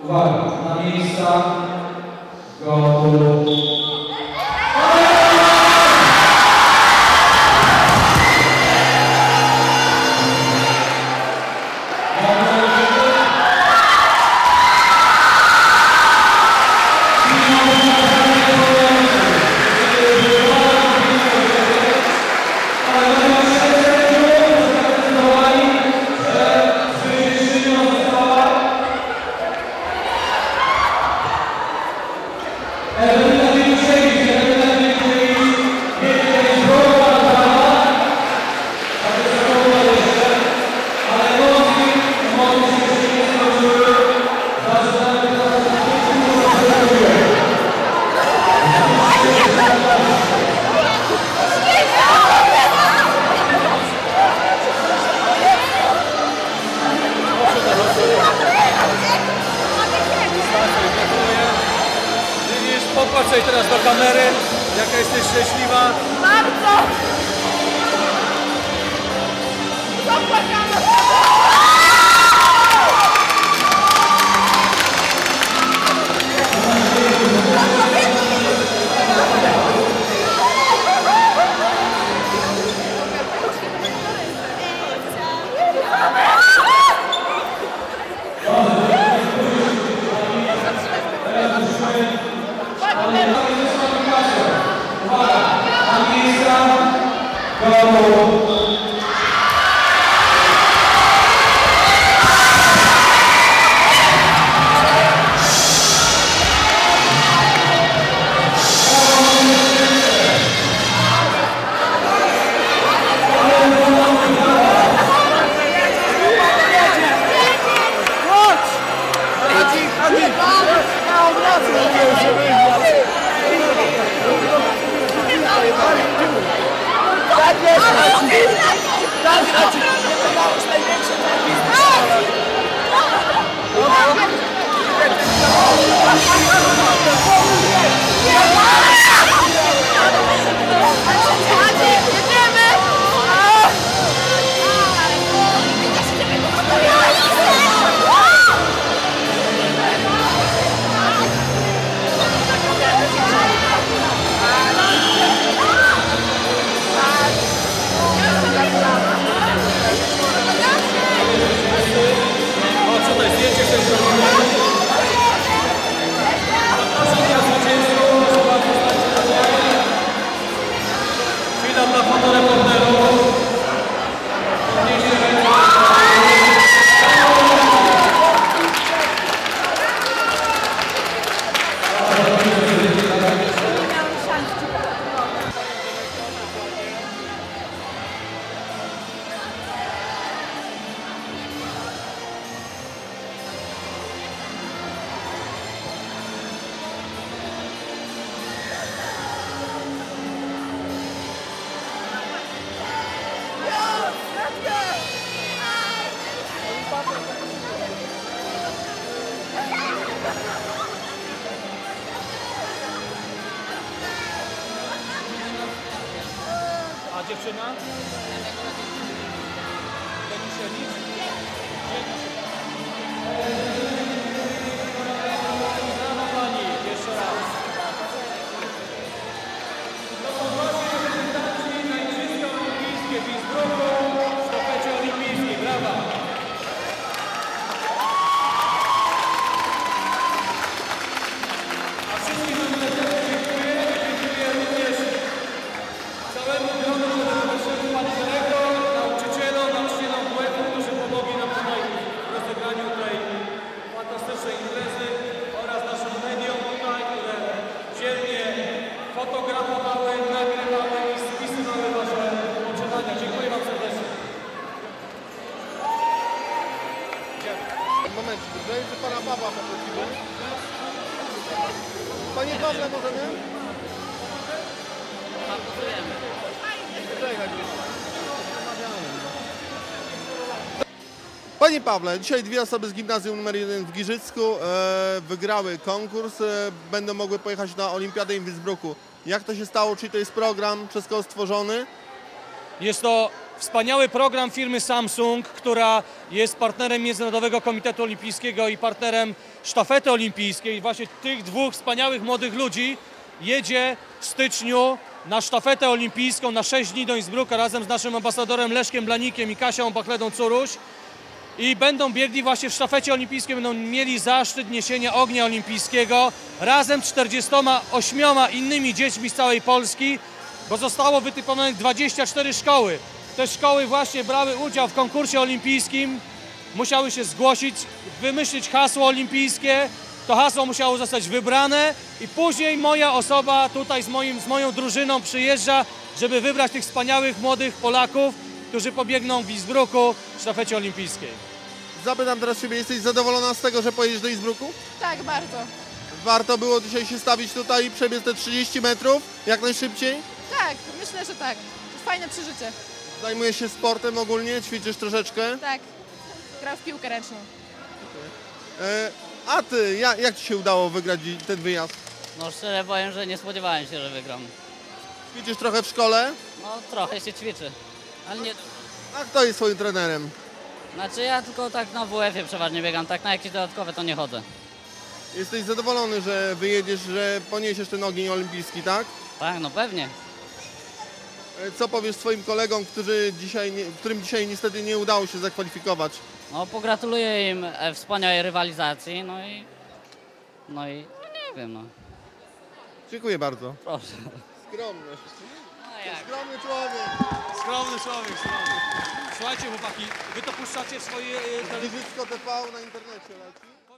Uwaga, na miejsca. Gotów. Popatrzaj teraz do kamery, jaka jesteś szczęśliwa. Bardzo! Zapłakana! A dziewczyna? Denisiewicz? Brawo pani, jeszcze raz. To są właśnie reprezentacji na Igrzyska Olimpijskie w Innsbrucku w sztafecie olimpijskiej. Brawa! A wszystkim wam dziękuję. Dziękuję również całemu gronu panu dyrektor, nauczycielom WF-u, którzy pomogli nam tutaj w rozegraniu tej fantastycznej imprezy oraz naszym mediom tutaj, które dzielnie fotografowały, nagrywały i spisywały wasze poczytania. Dziękuję wam serdecznie. Moment, że pana Pawła poprosimy. Panie Pawle, możemy? Panie Pawle, dzisiaj dwie osoby z gimnazjum nr 1 w Giżycku wygrały konkurs, będą mogły pojechać na Olimpiadę w Innsbrucku. Jak to się stało? Czy to jest program przez kogo stworzony? Jest to wspaniały program firmy Samsung, która jest partnerem Międzynarodowego Komitetu Olimpijskiego i partnerem sztafety olimpijskiej. Właśnie tych dwóch wspaniałych młodych ludzi jedzie w styczniu na sztafetę olimpijską na 6 dni do Innsbrucka razem z naszym ambasadorem Leszkiem Blanikiem i Kasią Bachledą-Curuś. I będą biegli właśnie w sztafecie olimpijskiej, będą mieli zaszczyt niesienia ognia olimpijskiego razem z 48 innymi dziećmi z całej Polski, bo zostało wytypowanych 24 szkoły. Te szkoły właśnie brały udział w konkursie olimpijskim, musiały się zgłosić, wymyślić hasło olimpijskie, to hasło musiało zostać wybrane i później moja osoba tutaj z moją drużyną przyjeżdża, żeby wybrać tych wspaniałych młodych Polaków, którzy pobiegną w Innsbrucku w sztafecie olimpijskiej. Zapytam teraz Ciebie, jesteś zadowolona z tego, że pojedziesz do Innsbrucku? Tak, bardzo. Warto było dzisiaj się stawić tutaj i przebiec te 30 metrów jak najszybciej? Tak, myślę, że tak. Fajne przeżycie. Zajmujesz się sportem ogólnie, ćwiczysz troszeczkę. Tak. Gram w piłkę ręczną. A Ty, jak Ci się udało wygrać ten wyjazd? No szczerze powiem, że nie spodziewałem się, że wygram. Ćwiczysz trochę w szkole? No trochę się ćwiczy, ale nie... A kto jest Twoim trenerem? Znaczy ja tylko tak na WF-ie przeważnie biegam, tak na jakieś dodatkowe to nie chodzę. Jesteś zadowolony, że wyjedziesz, że poniesiesz ten ogień olimpijski, tak? Tak, no pewnie. Co powiesz swoim kolegom, którym dzisiaj niestety nie udało się zakwalifikować? No pogratuluję im wspaniałej rywalizacji, no nie wiem, no. Dziękuję bardzo. Proszę. Skromny. No jak? Skromny człowiek. Skromny człowiek, skromny. Słuchajcie chłopaki, wy to puszczacie w swoje... Giżycko TV na internecie leci.